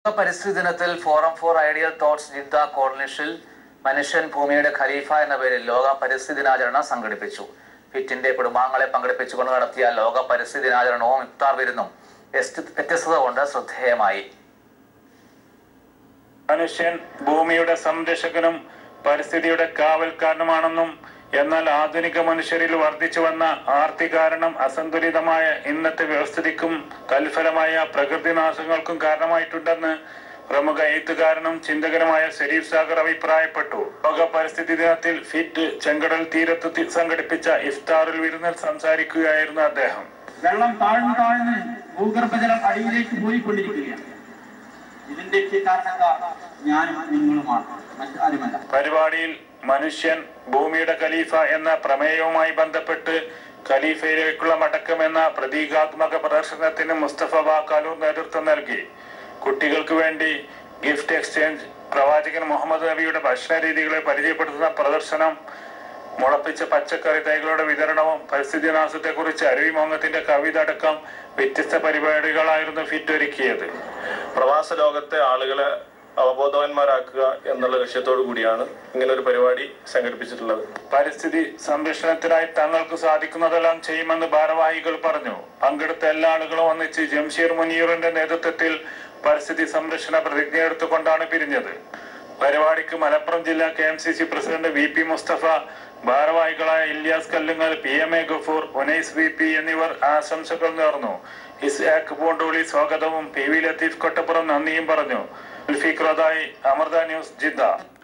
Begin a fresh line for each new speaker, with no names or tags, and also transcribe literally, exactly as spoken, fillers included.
പരിസ്ഥിതി ദിനത്തിൽ forum for ideal thoughts Jeddah കോർണിഷിൽ മനുഷ്യൻ ഭൂമിയുടെ ഖലീഫ എന്ന പേരിൽ ലോക പരിസ്ഥിതി ദിനാചരണം സംഘടിപ്പിച്ചു. ഫിറ്റിന്റെ കുടുംബാംഗങ്ങളെ പങ്കെടുപ്പിച്ചുകൊണ്ട് നടത്തിയ ലോക പരിസ്ഥിതി ദിനാചരണവും ഇഫ്താർ വിരുന്നും വ്യത്യസ്തത കൊണ്ട് ശ്രദ്ധേയമായി.
മനുഷ്യൻ ഭൂമിയുടെ സംരക്ഷകനും പരിസ്ഥിതിയുടെ കാവൽക്കാരനുമാണെന്നും എന്നാൽ ആധുനിക മനുഷ്യരിൽ വർദ്ധിച്ചു വന്ന ആർത്തി കാരണം അസന്തുലിതമായ ഇന്നത്തെ വ്യവസ്ഥിതിക്കും തൽഫലമായ പ്രകൃതി നാശങ്ങൾക്കും കാരണമായിട്ടുണ്ടെന്ന് പ്രമുഖ എഴുത്തുകാരനും ചിന്തകനുമായ ഷരീഫ് സാഗർ അഭിപ്രായപ്പെട്ടു. ലോക പരിസ്ഥിതി ദിനത്തിൽ ഫിറ്റ് ചെങ്കടൽ തീരത്ത് സംഘടിപ്പിച്ച ഇഫ്താറുൽ വിരുന്നിൽ സംസാരിക്കുകയായിരുന്നു അദ്ദേഹം.
വെള്ളം താഴ്ന്നു താഴ്ന്ന് ഭൂഗർഭജലം അടിയിലേക്ക് പോയിക്കൊണ്ടിരിക്കുകയാണ്. ഇതിന്റെ കാരണക്കാർ ഞാനും നിങ്ങളുമാണ്, മറ്റാരുമല്ല.
പരിപാടിയിൽ മനുഷ്യൻ ഭൂമിയുടെ ഖലീഫ എന്ന പ്രമേയവുമായി ബന്ധപ്പെട്ട് ഖലീഫയിലേക്കുള്ള മടക്കം എന്ന പ്രതീകാത്മക പ്രദർശനത്തിന് മുസ്തഫ വാക്കാലൂർ നേതൃത്വം നൽകി. കുട്ടികൾക്ക് വേണ്ടി ഗിഫ്റ്റ് എക്സ്ചേഞ്ച്, പ്രവാചകൻ മുഹമ്മദ് നബിയുടെ ഭക്ഷണ രീതികളെ പരിചയപ്പെടുത്തുന്ന പ്രദർശനം, മുളപ്പിച്ച പച്ചക്കറി തൈകളുടെ വിതരണവും പരിസ്ഥിതി നാശത്തെക്കുറിച്ച് അരുവിമോങ്ങത്തിന്റെ കവിത അടക്കം വ്യത്യസ്ത പരിപാടികളായിരുന്നു ഫിറ്റ് ഒരുക്കിയത്.
പ്രവാസ ലോകത്തെ ആളുകളെ അവബോധവാന്മാരാക്കുക എന്നുള്ള ലക്ഷ്യത്തോടു കൂടിയാണ് ഇങ്ങനെ ഒരു പരിപാടി സംഘടിപ്പിച്ചിട്ടുള്ളത്.
പരിസ്ഥിതി സംരക്ഷണത്തിനായി തങ്ങൾക്ക് സാധിക്കുന്നതെല്ലാം ചെയ്യുമെന്ന് ഭാരവാഹികൾ പറഞ്ഞു. പങ്കെടുത്ത എല്ലാ ആളുകളും ഒന്നിച്ച് ജംഷീർ മുനീറിന്റെ നേതൃത്വത്തിൽ പരിസ്ഥിതി സംരക്ഷണ പ്രതിജ്ഞയെടുത്തുകൊണ്ടാണ് പിരിഞ്ഞത്. പരിപാടിക്ക് മലപ്പുറം ജില്ലാ K M C C president V P Mustafa, ഭാരവാഹികളായ Ilyas Kallungal, P M A Gafoor, Unais V P എന്നിവർ ആശംസകൾ നേർന്നു. ഇസ്ഹാഖ് പൂണ്ടോളി സ്വാഗതവും പി വി ലത്തീഫ് കൊട്ടപ്പുറം നന്ദിയും പറഞ്ഞു. Amrita news Jeddah.